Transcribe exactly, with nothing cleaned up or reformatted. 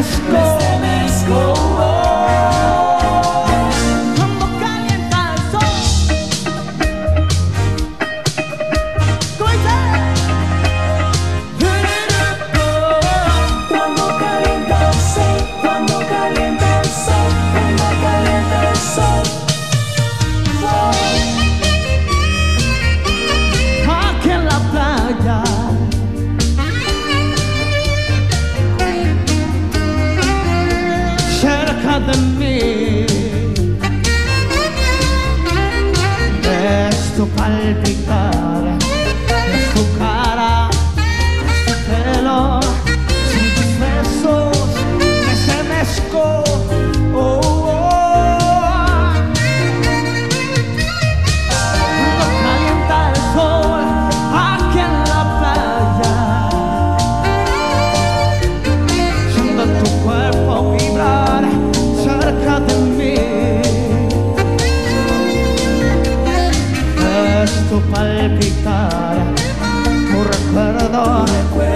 estremezco, me estremezco. cuando calienta el sol. ¿Cómo dice? Cuando calienta el sol, cuando calienta el sol, cuando calienta el sol. Aquí en la playa, cerca de mí, ves tu palpitar, ves tu cara, tu pelo, sin tus besos me estremezco. Oh, oh. Cuando calienta el sol aquí en la playa, siento tu cuerpo vibrar cerca de mí, ves tu palpitar, tu recuerdo.